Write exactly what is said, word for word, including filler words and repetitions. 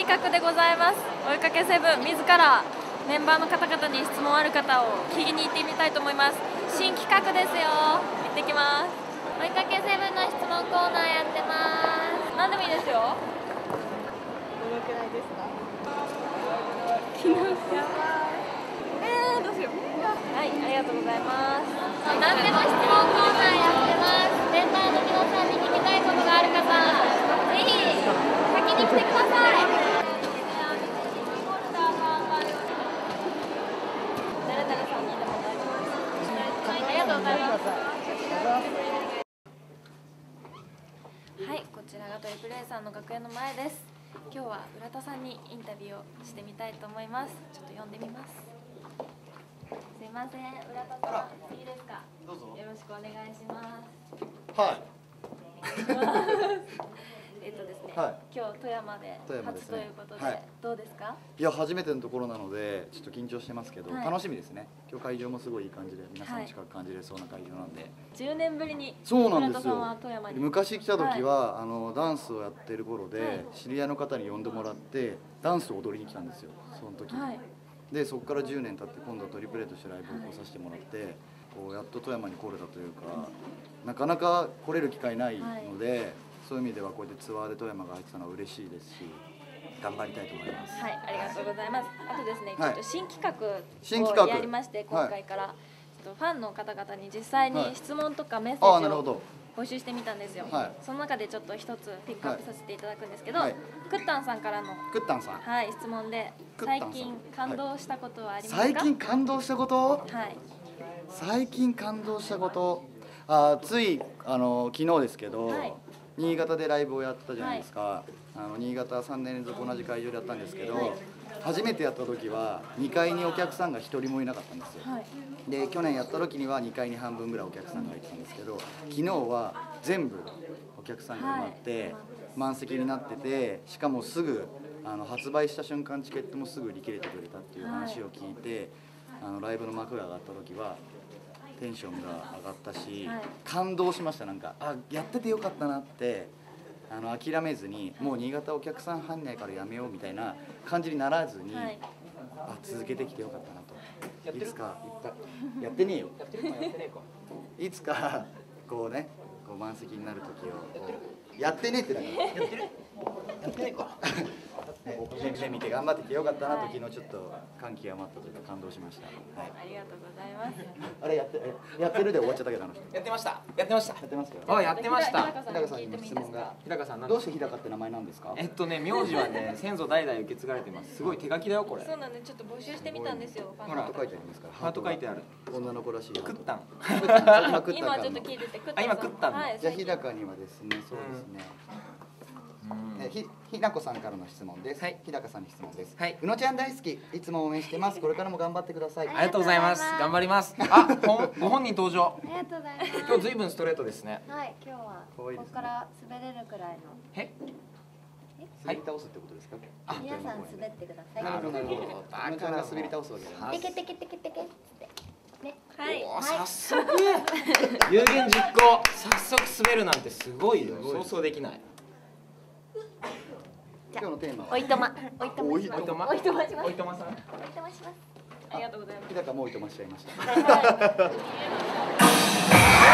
画でございます。追いかけセブン自らメンバーの方々に質問ある方を聞きに行ってみたいと思います。新企画ですよ。行ってきます。追いかけセブンの質問コーナーやってます。何でもいいですよ。 どのくらいですか？ 昨日やばい。えー、どうしよう。はい、ありがとうございます。何でも質問コーナーやってます。メンバーの皆さんに聞きたいことがある方、ぜひ先に来てください。誰々さんにでも大丈夫です。はい、ありがとうございます。はい、こちらがトリプル A さんの楽屋の前です。今日は浦田さんにインタビューをしてみたいと思います。ちょっと読んでみます。すいません、浦田さん、いいですか？ どうぞ。 よろしくお願いします。 はい。 えっとですね、 はい、 今日富山で初ということで、はい、どうですか？ いや、初めてのところなのでちょっと緊張してますけど、 はい、 楽しみですね。今日会場もすごいいい感じで皆さん近く感じれそうな会場なんで、はい、 じゅうねんぶりにそうなんですよ。 浦田さんは富山に昔来た時は、はい、あのダンスをやってる頃で、はい、知り合いの方に呼んでもらってダンスを踊りに来たんですよ、その時、はい、でそこからじゅうねん経って今度はトリプル A としてライブを来させてもらって、はい、こうやっと富山に来れたというか、なかなか来れる機会ないので、はい、そういう意味ではこうやってツアーで富山が入ってたのは嬉しいですし、頑張りたいと思います。 はい、ありがとうございます。あとですね、ちょっと新企新企画画をやりまして、今回から、はい、ちょっとファンの方々に実際に質問とかメッセージを募集してみたんですよ。はい、その中でちょっと一つピックアップさせていただくんですけど、はい、クッタンさんからのクッタンさん、 はい、質問で、最近感動したことはありますか？ 最近感動したこと？はい。最近感動したこと、あ、ついあの昨日ですけど。はい、新潟でライブをやったじゃないですか、はい、あの新潟さんねん連続同じ会場でやったんですけど、はい、初めてやった時はにかいにお客さんがひとりもいなかったんですよ、はい、で去年やった時にはにかいに半分ぐらいお客さんがいてたんですけど、昨日は全部お客さんが埋まって、はい、満席になってて、しかもすぐあの発売した瞬間チケットもすぐ売り切れてくれたっていう話を聞いて、はい、あのライブの幕が上がった時はテンションが上がったし、はい、感動しました。なんかあ、やっててよかったなって、あの諦めずに、もう新潟お客さん入んないからやめようみたいな感じにならずに、はい、あ、続けてきてよかったなと。いつかやってねえよいつかこうね、こう満席になる時をこうやってねえってだからやってるやってねえかね、見て頑張ってきてよかったなと、昨日ちょっと感極まったというか感動しました。 はい、ありがとうございます。 あれやってやってるで終わっちゃったけど、あの人。 やってました。やってました。 やってますか。 あ、やってました。 日高さんに質問が。 日高さん、 どうして日高って名前なんですか。 えっとね、名字はね、先祖代々受け継がれてます。すごい手書きだよこれ。 そうなんで、ちょっと募集してみたんですよ。 ほら、ハート書いてありますから。 ハート書いてある。 女の子らしい。 クッタン。 今ちょっと聞いてて。 あ、今クッタン。 じゃあ日高にはですね、そうですね。ひ、ひなこさんからの質問です。はい、日高さんに質問です。はい、うのちゃん大好き、いつも応援してます。これからも頑張ってください。 ありがとうございます。頑張ります。あ、ご本人登場。 ありがとうございます。 今日ずいぶんストレートですね。 はい、今日はここから滑れるくらいの。 え？ 滑り倒すってことですか？ 皆さん滑ってください。 なるほど、なるほど。うのちゃんが滑り倒すわけです。 テケテケテケテケって。ね。 はい。 早速。有言実行。早速滑るなんてすごいよ。想像できない。 今日のテーマはおいとま、おいとま、 おいとま、 おいとまします。 おいとまさん。 おいとまします。 ありがとうございます。 日高もうおいとましちゃいました。